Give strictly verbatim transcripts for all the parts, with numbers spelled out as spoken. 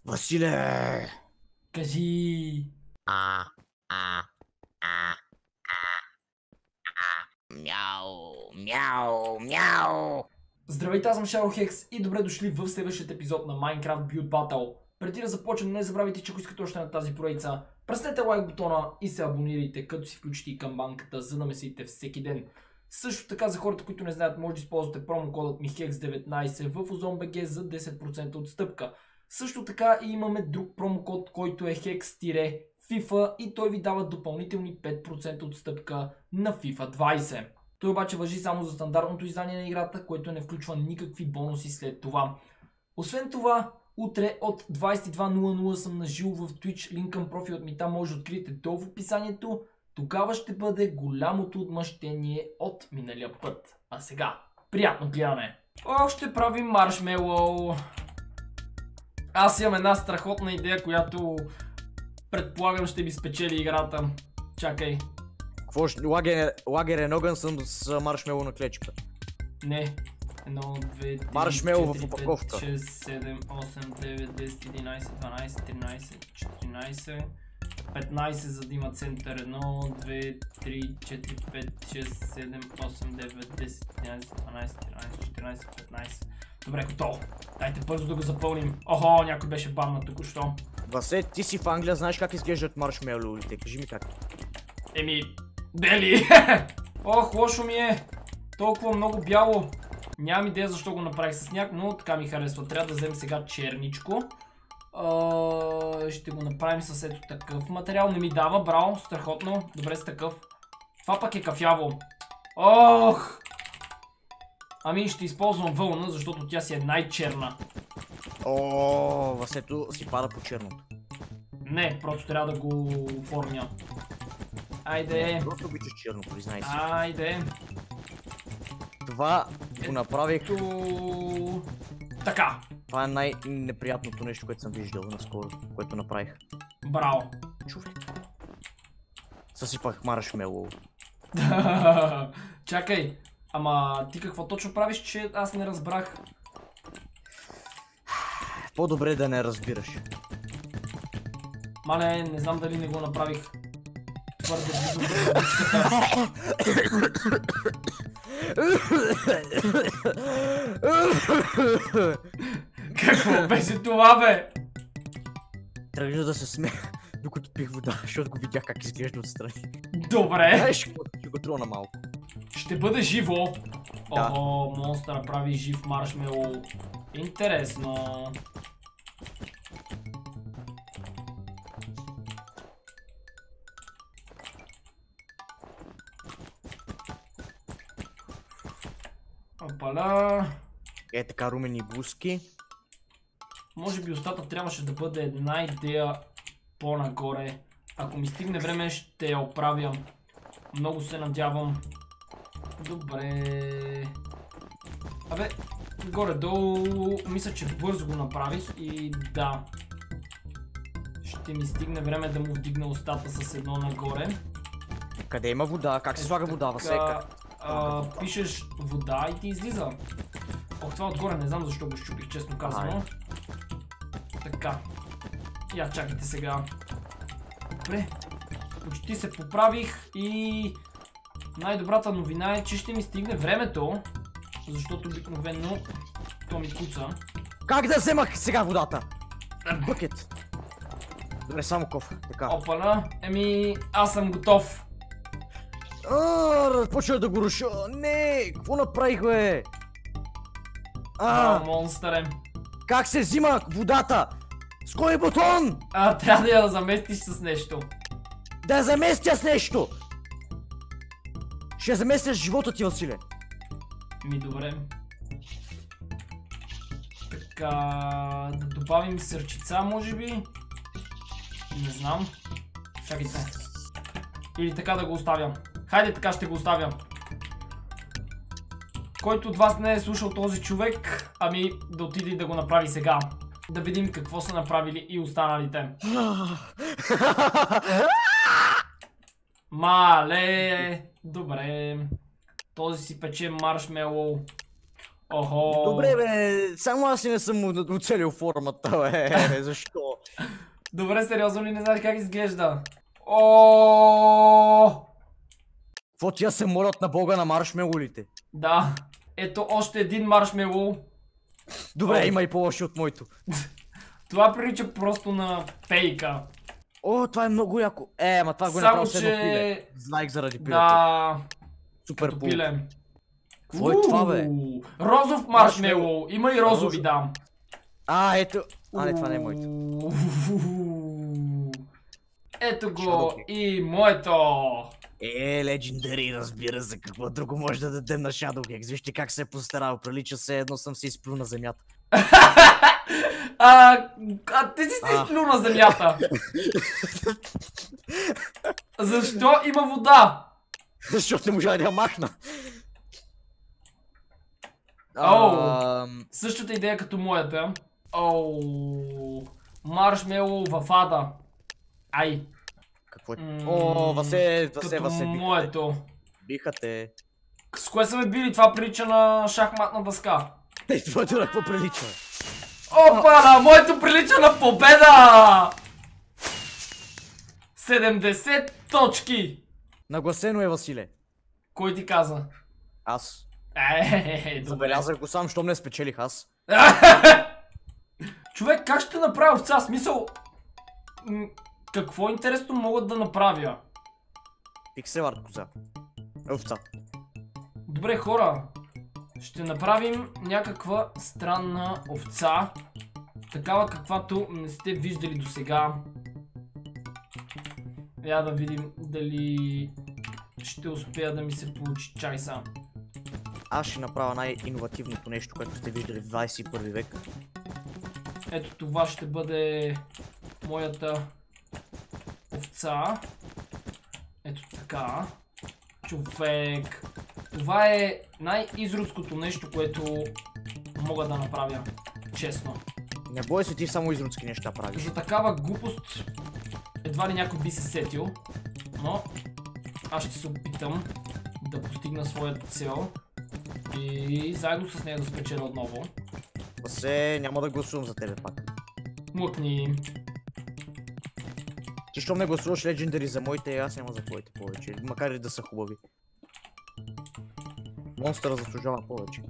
Василе! Кажи! А, а, а, а, а, мяу, мяу, мяу. Здравейте, аз съм Shadowhex и добре дошли в следващия епизод на Minecraft Build Battle. Преди да започнем, не забравяйте, че ако искате още на тази поредица, преснете лайк бутона и се абонирайте, като си включите и камбанката, за да ме следите всеки ден. Също така за хората, които не знаят, може да използвате промокодът ми хекс деветнайсет в ozon.bg за десет процента отстъпка. Също така и имаме друг промокод, който е хекс-фифа и той ви дава допълнителни пет процента отстъпка на FIFA двайсет. Той обаче важи само за стандартното издание на играта, което не включва никакви бонуси след това. Освен това, утре от двайсет и два нула нула съм на живо в Twitch, линк към профилът ми там може да откриете долу в описанието. Тогава ще бъде голямото отмъщение от миналия път. А сега, приятно гледане! О, ще правим маршмелоу! Аз имам една страхотна идея, която предполагам ще ми спечели играта. Чакай. Какво ще... Лагер, лагерен огън съм с маршмело на клечка. Не. едно, две, три, Маршмело в четири, опаковка. пет, шест, седем, осем, девет, десет, единайсет, дванайсет, тринайсет, четиринайсет, петнайсет, за да има център. едно, две, три, четири, пет, шест, седем, осем, девет, десет, единайсет, дванайсет, тринайсет, четиринайсет, петнайсет. Добре, готово. Дайте бързо да го запълним. Охо, някой беше баннат току-що. Васе, ти си в Англия, знаеш как изглеждат маршмелоите? Кажи ми как. Еми, бели! Ох, лошо ми е. Толкова много бяло. Нямам идея защо го направих с сняг, но така ми харесва. Трябва да вземем сега черничко. А, ще го направим с ето такъв материал. Не ми дава, браво, страхотно. Добре с такъв. Това пък е кафяво. Ох! Ами ще използвам вълна, защото тя си е най-черна. О, Васето си пада по черното. Не, просто трябва да го оформя. Айде. Просто обичаш черно, признай си. Айде. Това го направих. Ту... Така. Това е най-неприятното нещо, което съм виждал наскоро, което направих. Браво. Човек. Съсипах маршмело. Чакай. Ама ти какво точно правиш, че аз не разбрах? По-добре да не разбираш. Мале, не знам дали не го направих. Твърде близо до дъчката. Какво беше това, бе? Тръгна да се смея, докато пих вода, защото го видях как изглежда отстрани. Добре. Знаеш, ще го труна малко. Ще бъде живо. Да. Охо, монстър прави жив маршмелоу. Интересно. Опала. Е така румени блузки. Може би устата трябваше да бъде една идея по-нагоре. Ако ми стигне време, ще я оправям. Много се надявам. Добре. Абе, горе-долу мисля, че бързо го направих и да. Ще ми стигне време да му вдигна устата с едно нагоре. Къде има вода? Как се слага вода, Васека? А, пишеш вода и ти излиза. Ох, това отгоре не знам защо го щупих, честно казано. Така. Я чакайте сега. Добре. Почти се поправих и най-добрата новина е, че ще ми стигне времето, защото обикновено то ми куца. Как да вземах сега водата? Бъкет. Добре, само кофа. Така. Опана. Еми, аз съм готов. Аааа, почва да го руша. Не, какво направих, бе? А, монстър. Как се взима водата? С кой бутон? А, трябва да я заместиш с нещо. Да я заместя с нещо. Ще заместя с живота ти, Василе. Ми, добре. Така, да добавим сърчица, може би? Не знам. Чакайте. Или така да го оставям. Хайде, така ще го оставям. Който от вас не е слушал този човек, ами да отиде и да го направи сега. Да видим какво са направили и останалите. Мале, добре. Този си пече маршмелоу. Охо. Добре, бе, само аз си не съм у- оцелил формата, бе, защо? Добре, сериозно ли не знаеш как изглежда? О! Какво тия се молят на бога на маршмелолите? Да. Ето още един маршмелоу. Добре, О. има и по-лоши от моето. Това прилича просто на фейка. О, това е много яко. Е, ама това го е Само, направил следно че- пиле. Знаех заради пилето. Да. Супер Като пул. пиле. Какво е това, бе? Уу, розов маршмелоу. Има и розови, да. А, ето. А, не, това не е моето. Уу. Ето го Shadowkick. и моето. Е, Legendary, разбира се, какво друго може да дадем на Shadowgex. Вижте как се е постарал, прилича се едно съм се изплюл на земята. А, а ти си се А. изплюл на земята. Защо има вода? Защото не можа да я махна. Оу. Ам, Същата идея като моята. Оу. Маршмелоу в ада. Ай. Какво е? М, О, Васе, Васе, Като Васе, биха те. моето. Биха те. С кое са ме били? Това прилича на шахматна дъска. Ей, твоето на какво прилича? Опа, на моето прилича на победа! седемдесет точки! Нагласено е, Василе. Кой ти каза? Аз. Е, добре. Забелязах го сам, щом не спечелих аз. Човек, как ще направя овца? Смисъл... м, Какво интересно мога да направя? Пикселард коза. Овца. Добре, хора. Ще направим някаква странна овца. Такава каквато не сте виждали до сега. Я да видим дали ще успея да ми се получи. Чай са. Аз ще направя най-инновативното нещо, което сте виждали в двадесет и първи век. Ето това ще бъде моята овца. Ето така. Човек. Това е най-изродското нещо, което мога да направя. Честно. Не бой се, ти само изродски неща правиш. За такава глупост едва ли някой би се сетил. Но аз ще се опитам да постигна своята цел. И заедно с нея да спечеля отново. Васе, няма да гласувам за тебе пак. Млъкни. Ти щом не гласуваш Legendary за моите, аз няма за твоите повече. Макар и да са хубави. Монстъра заслужава повече.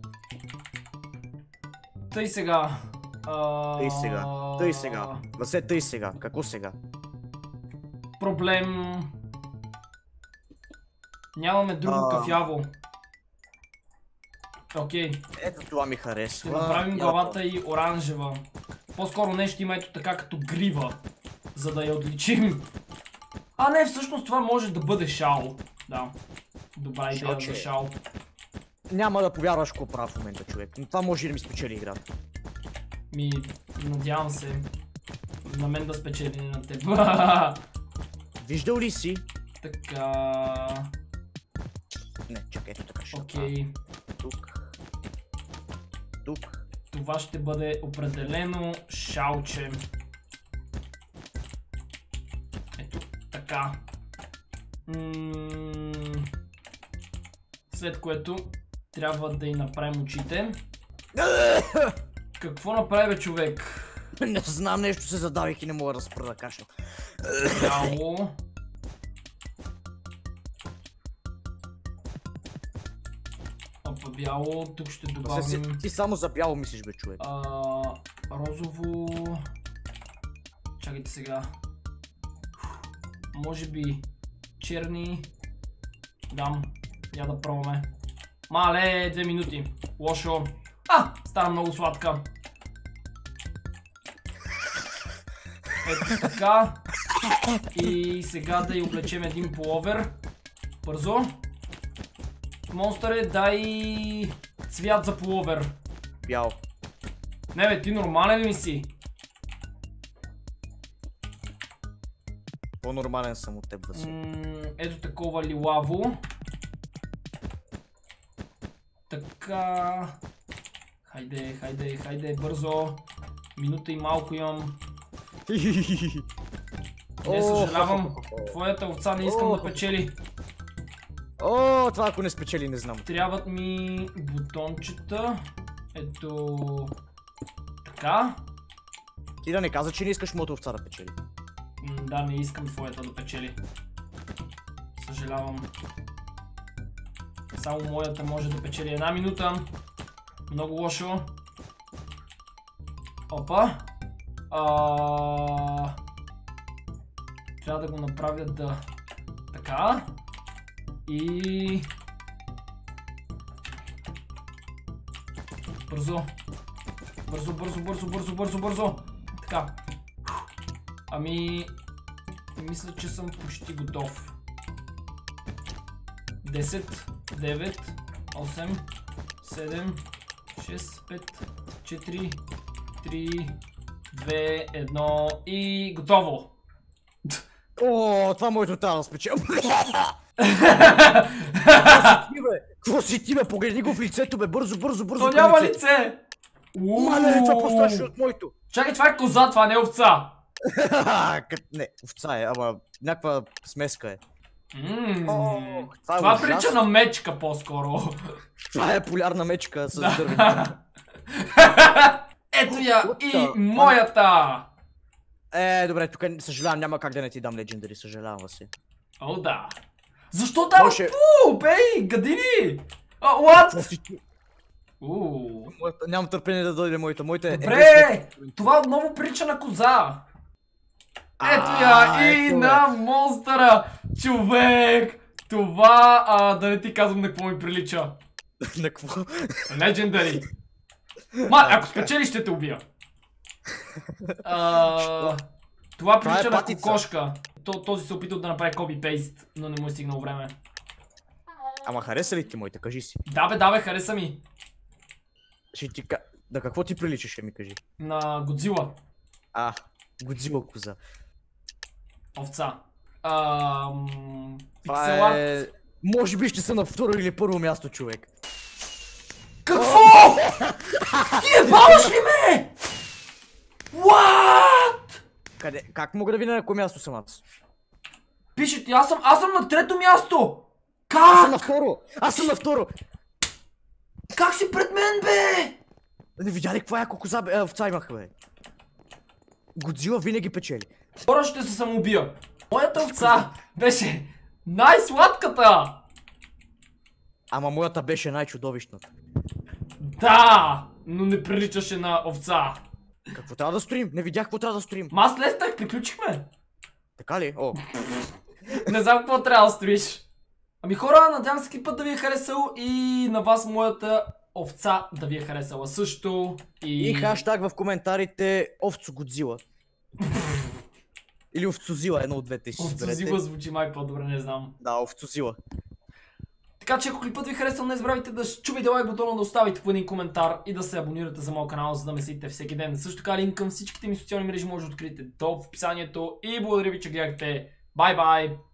Тъй сега. А... Тъй сега. Тъй сега. Васе, тъй сега. Какво сега? Проблем. Нямаме друго А. кафяво. Окей. Ето това ми харесва. Ще направим Я главата и оранжева. По-скоро нещо има ето така като грива. За да я отличим. А не, всъщност това може да бъде шао. Да. Добра идея Шалче. за шао. Няма да повярваш какво правя в момента, човек. Но това може и да ми спечели играта. Ми, надявам се. На мен да спечели, не на теб. Виждал ли си? Така. Не, чакай, ето така ще направя. Окей. Тук. Тук. Това ще бъде определено шалче. Ето така. М, След което трябва да й направим очите. Какво направи, бе, човек? Не знам, нещо се задавих и не мога да спра да кашля. Бяло. Опа, бяло. Тук ще Васе, си- добавим ти само за бяло мислиш, бе, човек. а, розово. Чакайте сега. Може би черни. Дам. Я да пробваме. Мале, две минути. Лошо. А, стана много сладка. Ето така. И сега да й облечем един пуловер. Бързо. Монстъре, дай цвят за пуловер. Бял. Не бе, ти нормален ли си? По-нормален съм от теб, Васе. М, ето такова лилаво. Така. Хайде, хайде, хайде, бързо. Минута и малко имам. Не съжалявам. Твоята овца не искам да печели. О, това ако не спечели, не знам. Трябват ми бутончета. Ето... Така. Ти да не каза, че не искаш моята овца да печели. М, да, не искам твоята да печели. Съжалявам. Само моята може да печели една минута. Много лошо. Опа. А... Трябва да го направя да... Така. И... Бързо. Бързо, бързо, бързо, бързо, бързо, бързо. Така. Ами... Мисля, че съм почти готов. десет, девет, осем, седем, шест, пет, четири, три, две, едно и готово! О, това моето трябва да спечели. Какво си ти, бе? Погледни го в лицето, бе, бързо, бързо, бързо. То няма лице! Мале, това по-страшно от моето. Чакай, това е коза, това не е овца! Не, овца е, ама някаква смеска е. Ммм... Това е Това ужасно. прилича на мечка по-скоро. Това е полярна мечка с Да. дървени. Ето я What и the- моята! Е, добре, тук съжалявам, няма как да не ти дам Legendary, съжалявам си. О, да. Защо дава Може- пу, бей, гадини? А, what? Какво си ти? Уу. Моята- Нямам търпение да дойде моята. Моята е... Добре, това отново прилича на коза. Ето я А, и ето, бе. на монстъра, човек. Това, а, да не ти казвам на какво ми прилича. На какво? Legendary. Ма, ако спечелиш, ще те убия. А, това прилича е на патица. кокошка. То, този се опитал да направи копи-пейст, но не му е стигнал време. Ама хареса ли ти моите, кажи си. Да бе, да бе, хареса ми. Ще ти ка... На какво ти приличаше, ми кажи. На Годзила. А, Годзила коза. Овца. Ам... Това Пиксел арт. е... Може би ще са на второ или първо място, човек. Какво? Ти ебаваш ли ме? What? Къде? Как мога да видя на кое място съм аз? Пише ти, аз съм, аз съм на трето място. Аз съм на Как? второ! Аз съм на второ! Как си пред мен, бе? Не видя ли каква яко коза, бе? Е, овца имах, бе. Годзила винаги печели. Хора, ще се самоубия. Моята овца беше най-сладката. Ама моята беше най-чудовищната. Да, но не приличаше на овца. Какво трябва да строим? Не видях какво трябва да строим. Ма аз леснах, приключихме. Така ли? О, Не знам какво трябва да строиш. Ами хора, надявам се път да ви е харесал и на вас моята овца да ви е харесала също. И, и хаштаг в коментарите Овцо Годзила. Или Овцозила, едно от двете си изберете. Овцозила звучи май по-добре, не знам. Да, Овцозила. Така че ако клипът ви е харесал, не забравяйте да чупите лайк бутона, да оставите по един коментар и да се абонирате за моят канал, за да ме следите всеки ден. Също така линк към всичките ми социални мрежи може да откриете долу в описанието и благодаря ви, че гледахте. Бай бай!